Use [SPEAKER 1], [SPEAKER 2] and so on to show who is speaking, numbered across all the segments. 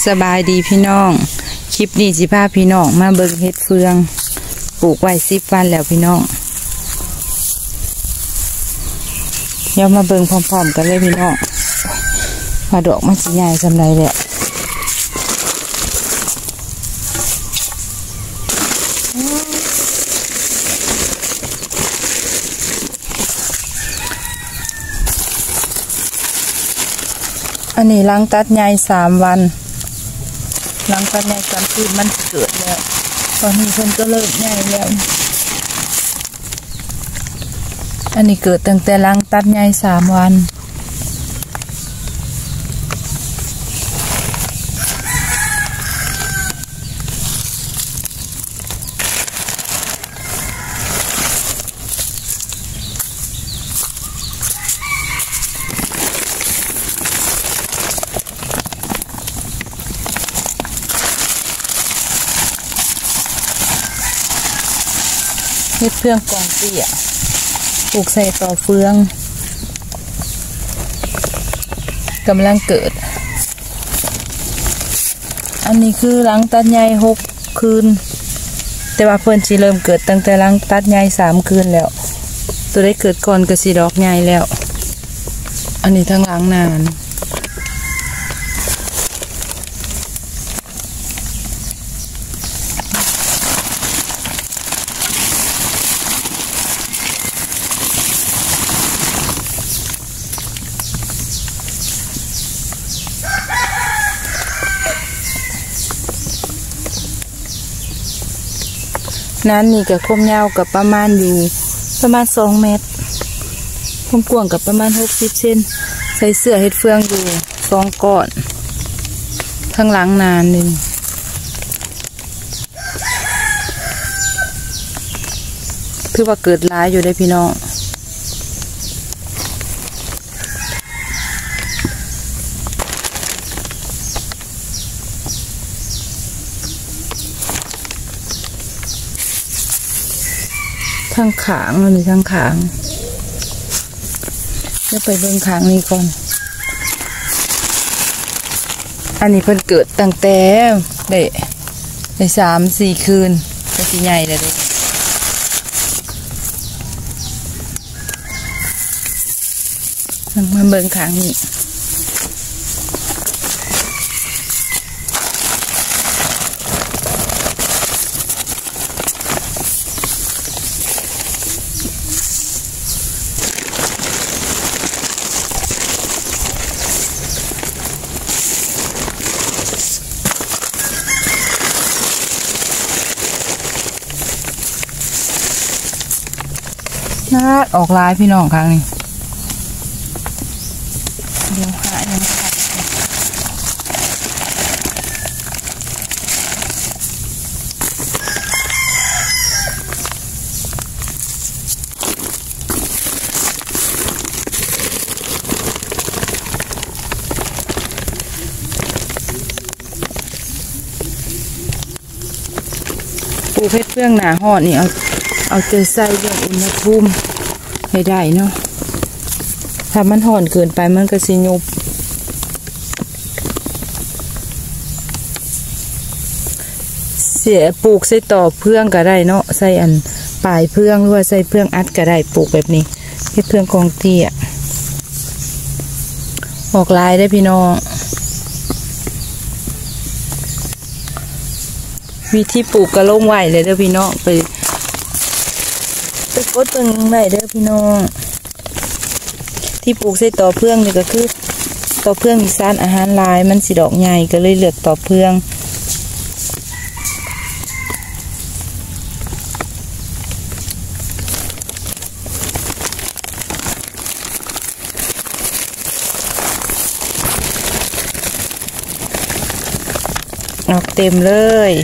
[SPEAKER 1] สบายดีพี่น้องคลิปนี้สิพาพี่น้องมาเบิ่งเห็ดเฟืองปลูกไว้10 วันแล้วพี่น้องเดี๋ยวมาเบิ่งพร้อมๆกันเลยพี่น้องว่าดอกมันสิใหญ่สำไรแหละอันนี้ล้างตัดใหญ่3 วันล้างตัดใหญ่3 คืนมันเกิดแล้วตอนนี้เพิ่นก็เลิกใหญ่แล้วอันนี้เกิดตั้งแต่ล้างตัดใหญ่3 วันเห็ดเฟืองกองเตี้ยปลูกใส่ต่อเฟืองกำลังเกิดอันนี้คือล้างตัดใหญ่6 คืนแต่ว่าเพิ่นสิเริ่มเกิดตั้งแต่ล้างตัดใหญ่3 คืนแล้วตัวได้เกิดก่อนก็สิดอกใหญ่แล้วอันนี้ทั้งล้างนานนั้นนี่กับความยาวกับประมาณอยู่ประมาณ2 เมตรความกว้างกับประมาณ60 เซนใส่เสื้อเห็ดเฟืองอยู่2 ก้อนข้างหลังนานหนึ่งคือว่าเกิดร้ายอยู่ได้พี่น้องทั้งขางมันมีทั้งขางจะไปเบิ่งขางนี้ก่อนอันนี้เพิ่นเกิดตั้งแต่ได้3-4 คืนก็สิใหญ่เลยมาเบิ่งขางนี้น่าออกลายพี่น้องครั้งนี้เดี๋ยวหายังไงปลูกเพชรเฟืองหนาหอดนี่เอาใจใส่เรื่องอุณหภูมิให้ได้เนาะถ้ามันห่อนเกินไปมันก็สิยุบเสียปลูกใส่ต่อเพื่องก็ได้เนาะใส่อันปลายเพื่องหรือว่าใส่เพื่องอัดก็ได้ปลูกแบบนี้ให้เพื่องกองเตี้ยออกลายได้พี่น้องวิธีปลูกกระลงไหวเลยเด้อพี่น้องไปกดเบิ่งได้เด้อพี่น้องที่ปลูกใส่ต่อเพื่องนี่ก็คือต่อเพื่องมีสารอาหารลายมันสิดอกใหญ่ก็เลยเลือกต่อเพื่องออกเต็มเลย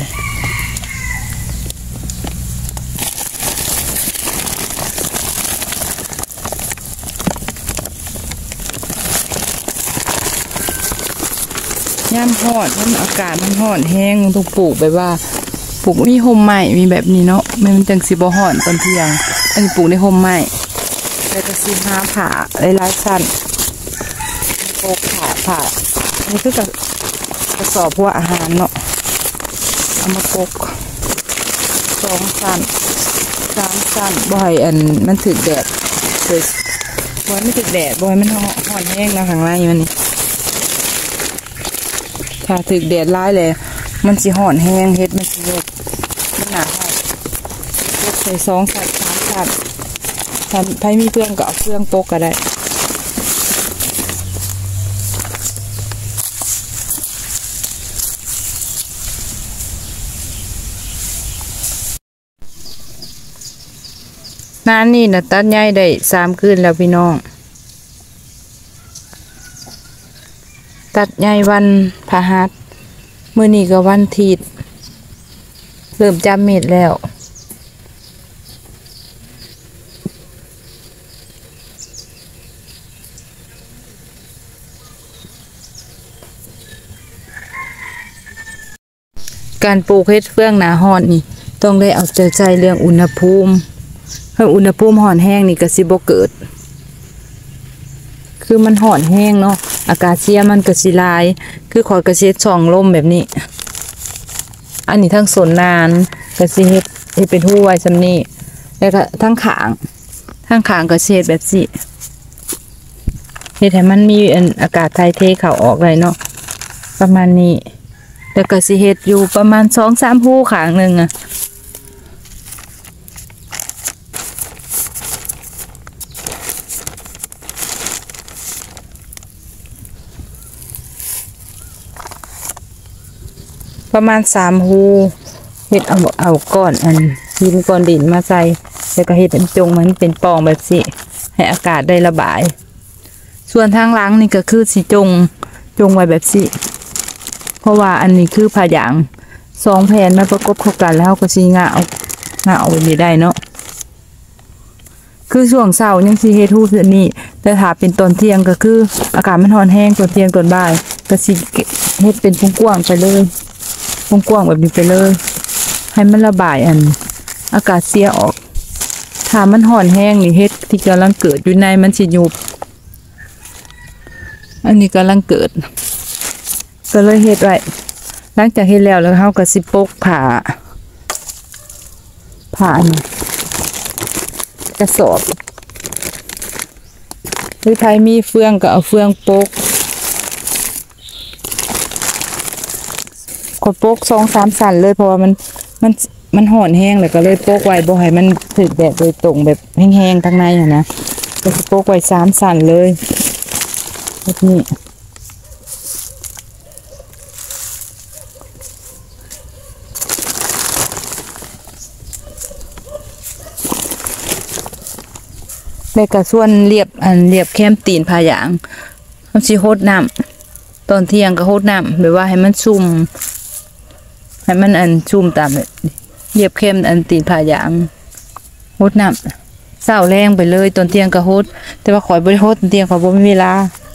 [SPEAKER 1] ย่ำหอดมันอากาศมันหอดแห้งต้องปลูกแบบว่าปลูกมีโฮมใหม่มีแบบนี้เนาะมันจังสิบ่หอดตอนเที่ยงอันนี้ปลูกในโฮมใหม่แล้วก็สิหาผ่าหลายๆสั้นโปกผ่าอันนี้คือกับกระสอบพวกอาหารเนาะเอามาปก2 ชั้น3 ชั้นบ่อยอันมันถึกแดดเลยบ่อยไม่ถึกแดดบ่อยมันห่อนแห้งนะข้างล่างมันนี่ถ้าถึกแดดร้ายเลยมันสิห่อนแห้งเฮ็ดมันสิยกมันหนาให้ยกใส่2 ชั้น3 ชั้นถ้ามีเพื่อนก็เอาเพื่อนปกก็ได้นานนี่นะตัดใหญ่ได้3 คืนแล้วพี่น้องตัดใหญ่วันพฤหัสมื้อนี้ก็วันอาทิตย์เริ่มจำเม็ดแล้วการปลูกเฮ็ดเฟื่องหนาฮ้อนนี่ต้องได้เอาใจเรื่องอุณหภูมิถ้าอุณหภูมิห่อนแห้งนี่ก็สิบ่เกิดคือมันห่อนแห้งเนาะอากาศเสียมันก็สิลายคือขอยกระเช็ดช่องลมแบบนี้อันนี้ทั้งสนนานก็สิเฮ็ดเป็นหู้ไว้ซำนี้แล้วก็ทั้งขางก็เช็ดแบบสิเฮ็ดให้มันมีอากาศถ่ายเทเข้าออกได้เนาะประมาณนี้แล้วก็สิเฮ็ดอยู่ประมาณ2-3 หู้ข้างนึงอะประมาณ3 หูเฮ็ดเอาก้อนหินก้อนดินมาใส่แล้วก็เฮ็ดจงมันเป็นปล่องแบบสิให้อากาศได้ระบายส่วนทางหลังนี่ก็คือสิจงไว้แบบสิเพราะว่าอันนี้คือผ้ายาง2 แผ่นมาประกบเข้ากันแล้วก็สิงาเอาไว้นี่ได้เนาะคือช่วงเช้ายังสิเฮ็ดฮู้คือนี้แต่ถ้าเป็นตอนเที่ยงก็คืออากาศมันร้อนแห้งตอนเที่ยงตอนบ่ายก็สิเฮ็ดเป็นกว้างไปเลยกว้างแบบนี้ไปเลยให้มันระบายอากาศเสียออกถ้ามันห่อนแห้งนี่เฮ็ดที่กำลังเกิดอยู่ในมันสิยุบอันนี้กำลังเกิดก็เลยเฮ็ดไว้หลังจากเฮ็ดแล้วเฮาก็สิปกผ้าอันนี้กระสอบหรือใครมีเฟืองก็เอาเฟืองปกปก2-3 ชั้นเลยเพราะว่ามันห่อนแห้งแล้วก็เลยปกไว้บ่ให้มันถึกแดดโดยตรงแบบแห้งๆทั้งในอ่ะนะก็สิปกไว้3 ชั้นเลยแบบนี้แล้วก็ส่วนเรียบแคมตีนผ้ายางเฮาสิโฮดน้ำตอนเที่ยงก็โฮดน้ำแบบว่าให้มันชุ่มให้มันชุ่มตามเรียบเข้มตีนผ้ายางโฮดน้ำเศร้าแรงไปเลยตอนเที่ยงก็โฮดแต่ว่าข่อยบ่ได้โฮดตอนเที่ยงข่อยบ่มีเวลา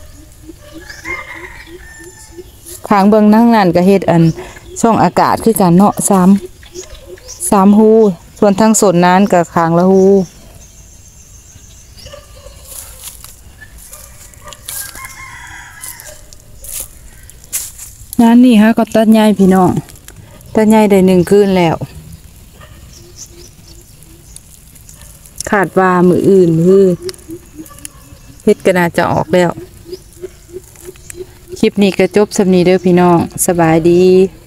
[SPEAKER 1] ข้างเบิ่งนั่งนั่นก็เฮ็ดช่องอากาศคือกันเนาะ3 หูส่วนทั้งส่วนนั้นก็ข้างละหูงานนี้ฮะก็ตัดใหญ่พี่น้องตัดใหญ่ได้1 คืนแล้วขาดว่ามืออื่นคือเฮ็ดก็น่าจะออกแล้วคลิปนี้ก็จบสำนี้เด้อพี่น้องสบายดี